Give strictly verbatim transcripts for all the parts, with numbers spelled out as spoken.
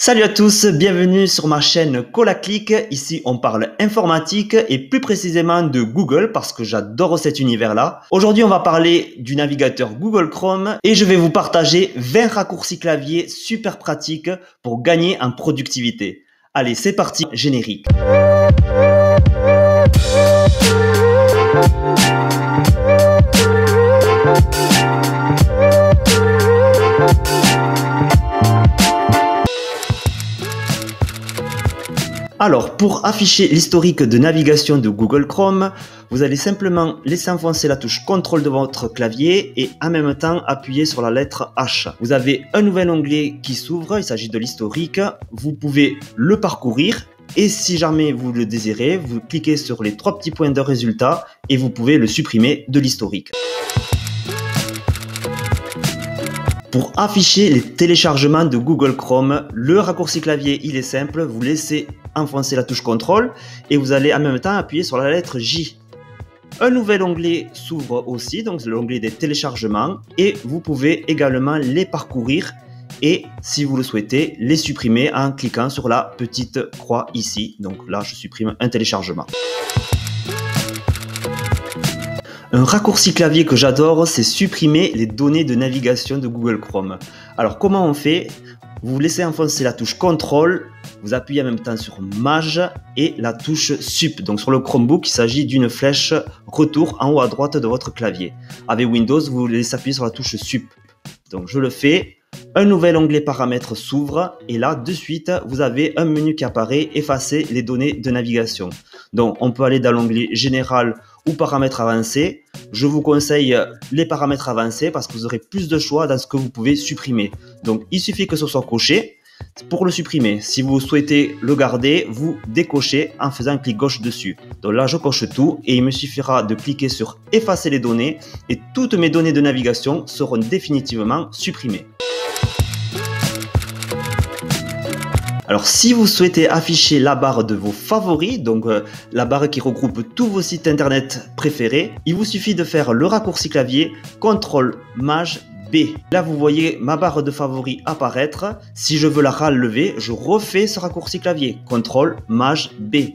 Salut à tous, bienvenue sur ma chaîne Colaclick. Ici on parle informatique et plus précisément de Google parce que j'adore cet univers-là. Aujourd'hui on va parler du navigateur Google Chrome et je vais vous partager vingt raccourcis clavier super pratiques pour gagner en productivité. Allez, c'est parti, générique. Alors, pour afficher l'historique de navigation de Google Chrome, vous allez simplement laisser enfoncer la touche contrôle de votre clavier et en même temps appuyer sur la lettre H. Vous avez un nouvel onglet qui s'ouvre, il s'agit de l'historique. Vous pouvez le parcourir et si jamais vous le désirez, vous cliquez sur les trois petits points de résultat et vous pouvez le supprimer de l'historique. Pour afficher les téléchargements de Google Chrome, le raccourci clavier il est simple, vous laissez enfoncer la touche contrôle et vous allez en même temps appuyer sur la lettre J. Un nouvel onglet s'ouvre aussi, donc l'onglet des téléchargements, et vous pouvez également les parcourir et si vous le souhaitez, les supprimer en cliquant sur la petite croix ici. Donc là je supprime un téléchargement. Un raccourci clavier que j'adore, c'est supprimer les données de navigation de Google Chrome. Alors comment on fait? Vous laissez enfoncer la touche contrôle, vous appuyez en même temps sur Maj et la touche Sup. Donc sur le Chromebook, il s'agit d'une flèche retour en haut à droite de votre clavier. Avec Windows, vous laissez appuyer sur la touche Sup. Donc je le fais. Un nouvel onglet paramètres s'ouvre et là de suite vous avez un menu qui apparaît, effacer les données de navigation. Donc on peut aller dans l'onglet général ou paramètres avancés. Je vous conseille les paramètres avancés parce que vous aurez plus de choix dans ce que vous pouvez supprimer. Donc il suffit que ce soit coché pour le supprimer. Si vous souhaitez le garder, vous décochez en faisant un clic gauche dessus. Donc là je coche tout et il me suffira de cliquer sur effacer les données et toutes mes données de navigation seront définitivement supprimées. Alors si vous souhaitez afficher la barre de vos favoris, donc euh, la barre qui regroupe tous vos sites internet préférés, il vous suffit de faire le raccourci clavier contrôle Maj B. Là vous voyez ma barre de favoris apparaître. Si je veux la relever, je refais ce raccourci clavier contrôle Maj B.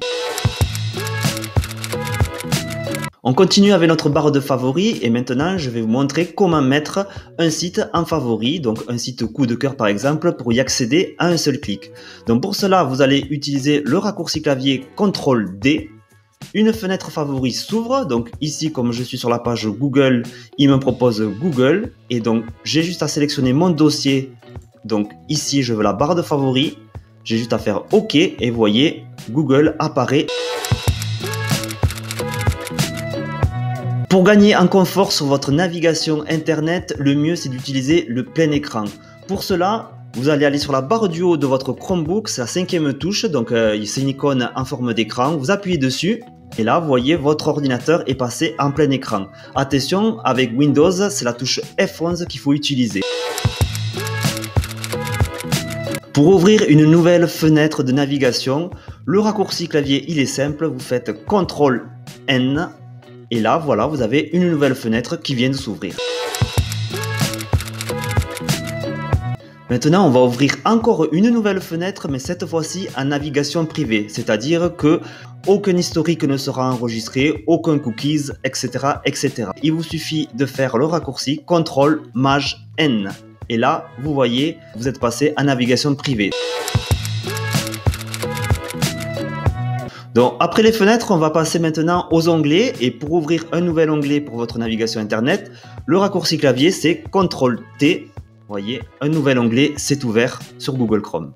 On continue avec notre barre de favoris et maintenant je vais vous montrer comment mettre un site en favori, donc un site coup de cœur par exemple, pour y accéder à un seul clic. Donc pour cela vous allez utiliser le raccourci clavier contrôle D. Une fenêtre favori s'ouvre, donc ici comme je suis sur la page Google, il me propose Google et donc j'ai juste à sélectionner mon dossier. Donc ici je veux la barre de favoris, j'ai juste à faire OK et vous voyez Google apparaît. Pour gagner en confort sur votre navigation internet, le mieux c'est d'utiliser le plein écran. Pour cela, vous allez aller sur la barre du haut de votre Chromebook, c'est la cinquième touche, donc euh, c'est une icône en forme d'écran. Vous appuyez dessus et là vous voyez votre ordinateur est passé en plein écran. Attention, avec Windows, c'est la touche F onze qu'il faut utiliser. Pour ouvrir une nouvelle fenêtre de navigation, le raccourci clavier il est simple, vous faites contrôle N. Et là, voilà, vous avez une nouvelle fenêtre qui vient de s'ouvrir. Maintenant, on va ouvrir encore une nouvelle fenêtre, mais cette fois-ci en navigation privée. C'est-à-dire que aucun historique ne sera enregistré, aucun cookies, et cetera, et cetera. Il vous suffit de faire le raccourci contrôle Maj N. Et là, vous voyez, vous êtes passé en navigation privée. Donc après les fenêtres, on va passer maintenant aux onglets et pour ouvrir un nouvel onglet pour votre navigation internet, le raccourci clavier c'est contrôle T. Vous voyez, un nouvel onglet s'est ouvert sur Google Chrome.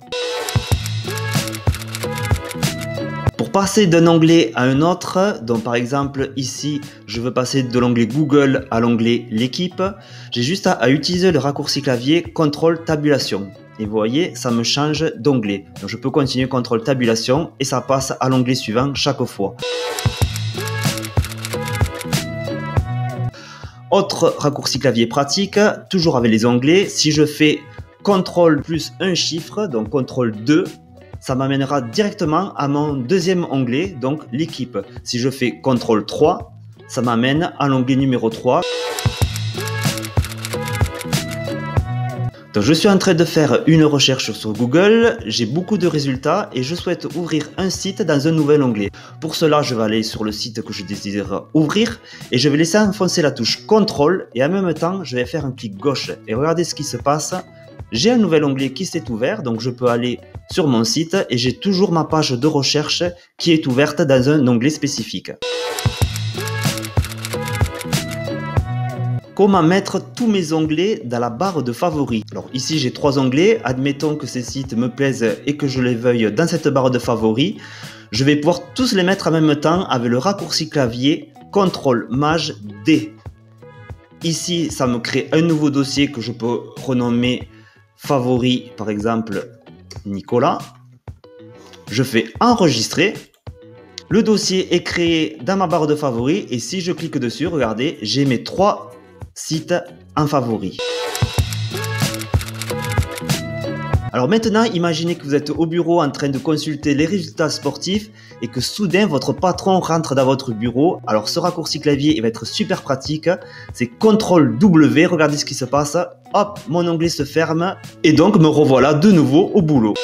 Pour passer d'un onglet à un autre, donc par exemple ici, je veux passer de l'onglet Google à l'onglet l'équipe, j'ai juste à, à utiliser le raccourci clavier contrôle tabulation. Et vous voyez, ça me change d'onglet. Donc je peux continuer contrôle tabulation et ça passe à l'onglet suivant chaque fois. Autre raccourci clavier pratique, toujours avec les onglets, si je fais contrôle plus un chiffre, donc contrôle deux, ça m'amènera directement à mon deuxième onglet, donc l'équipe. Si je fais contrôle trois, ça m'amène à l'onglet numéro trois. Donc je suis en train de faire une recherche sur Google, j'ai beaucoup de résultats et je souhaite ouvrir un site dans un nouvel onglet. Pour cela, je vais aller sur le site que je désire ouvrir et je vais laisser enfoncer la touche contrôle et en même temps, je vais faire un clic gauche et regardez ce qui se passe. J'ai un nouvel onglet qui s'est ouvert, donc je peux aller sur mon site et j'ai toujours ma page de recherche qui est ouverte dans un onglet spécifique. Comment mettre tous mes onglets dans la barre de favoris? Alors ici j'ai trois onglets, admettons que ces sites me plaisent et que je les veuille dans cette barre de favoris. Je vais pouvoir tous les mettre en même temps avec le raccourci clavier contrôle maj D. Ici ça me crée un nouveau dossier que je peux renommer favoris, par exemple Nicolas. Je fais enregistrer. Le dossier est créé dans ma barre de favoris et si je clique dessus, regardez, j'ai mes trois site en favori. Alors maintenant, imaginez que vous êtes au bureau en train de consulter les résultats sportifs et que soudain votre patron rentre dans votre bureau. Alors ce raccourci clavier il va être super pratique. C'est contrôle W, regardez ce qui se passe. Hop, mon onglet se ferme et donc me revoilà de nouveau au boulot.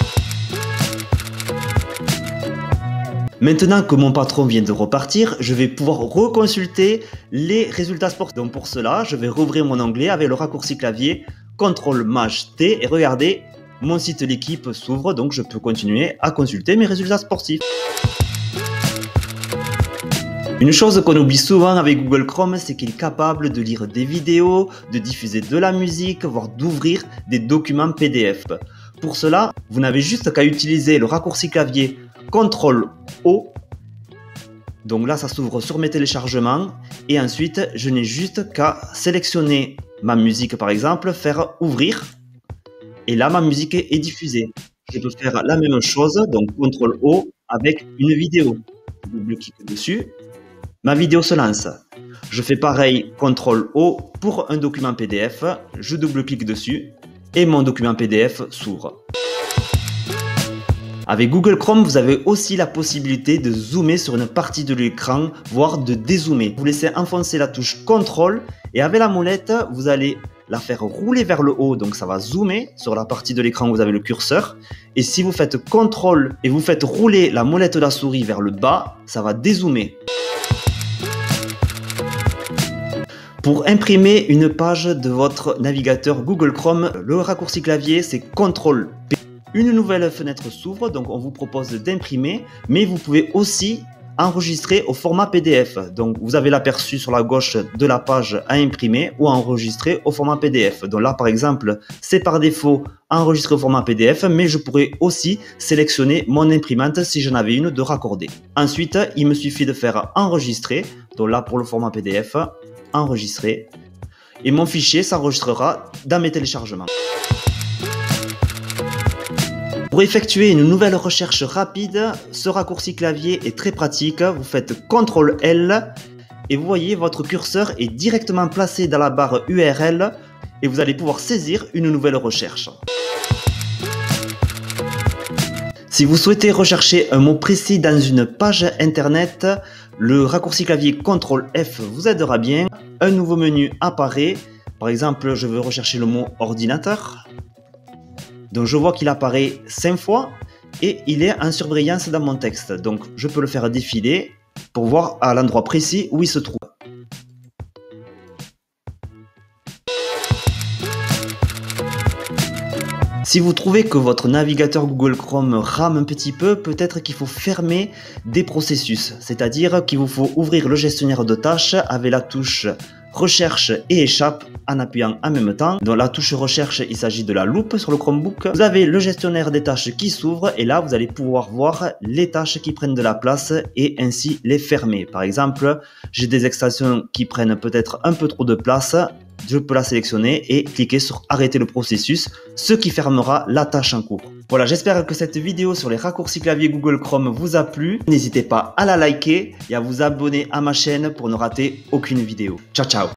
Maintenant que mon patron vient de repartir, je vais pouvoir reconsulter les résultats sportifs. Donc pour cela, je vais rouvrir mon onglet avec le raccourci clavier contrôle maj T et regardez, mon site l'équipe s'ouvre, donc je peux continuer à consulter mes résultats sportifs. Une chose qu'on oublie souvent avec Google Chrome, c'est qu'il est capable de lire des vidéos, de diffuser de la musique, voire d'ouvrir des documents P D F. Pour cela, vous n'avez juste qu'à utiliser le raccourci clavier contrôle O. Donc là, ça s'ouvre sur mes téléchargements. Et ensuite, je n'ai juste qu'à sélectionner ma musique, par exemple, faire ouvrir. Et là, ma musique est diffusée. Je peux faire la même chose, donc contrôle O avec une vidéo. Je double-clique dessus. Ma vidéo se lance. Je fais pareil, contrôle O pour un document P D F. Je double-clique dessus et mon document P D F s'ouvre. Avec Google Chrome, vous avez aussi la possibilité de zoomer sur une partie de l'écran, voire de dézoomer. Vous laissez enfoncer la touche contrôle et avec la molette, vous allez la faire rouler vers le haut, donc ça va zoomer sur la partie de l'écran où vous avez le curseur. Et si vous faites contrôle et vous faites rouler la molette de la souris vers le bas, ça va dézoomer. Pour imprimer une page de votre navigateur Google Chrome, le raccourci clavier c'est contrôle P. Une nouvelle fenêtre s'ouvre, donc on vous propose d'imprimer, mais vous pouvez aussi enregistrer au format P D F. Donc vous avez l'aperçu sur la gauche de la page à imprimer ou à enregistrer au format P D F. Donc là par exemple, c'est par défaut enregistré au format P D F, mais je pourrais aussi sélectionner mon imprimante si j'en avais une de raccordée. Ensuite, il me suffit de faire enregistrer, donc là pour le format P D F, enregistrer, et mon fichier s'enregistrera dans mes téléchargements. Pour effectuer une nouvelle recherche rapide, ce raccourci clavier est très pratique. Vous faites contrôle L et vous voyez votre curseur est directement placé dans la barre U R L et vous allez pouvoir saisir une nouvelle recherche. Si vous souhaitez rechercher un mot précis dans une page internet, le raccourci clavier contrôle F vous aidera bien. Un nouveau menu apparaît. Par exemple, je veux rechercher le mot ordinateur. Donc je vois qu'il apparaît cinq fois et il est en surbrillance dans mon texte. Donc je peux le faire défiler pour voir à l'endroit précis où il se trouve. Si vous trouvez que votre navigateur Google Chrome rame un petit peu, peut-être qu'il faut fermer des processus. C'est-à-dire qu'il vous faut ouvrir le gestionnaire de tâches avec la touche recherche et échappe en appuyant en même temps. Dans la touche recherche, il s'agit de la loupe sur le Chromebook. Vous avez le gestionnaire des tâches qui s'ouvre et là vous allez pouvoir voir les tâches qui prennent de la place et ainsi les fermer. Par exemple, j'ai des extensions qui prennent peut-être un peu trop de place. Je peux la sélectionner et cliquer sur arrêter le processus, ce qui fermera la tâche en cours. Voilà, j'espère que cette vidéo sur les raccourcis clavier Google Chrome vous a plu. N'hésitez pas à la liker et à vous abonner à ma chaîne pour ne rater aucune vidéo. Ciao ciao.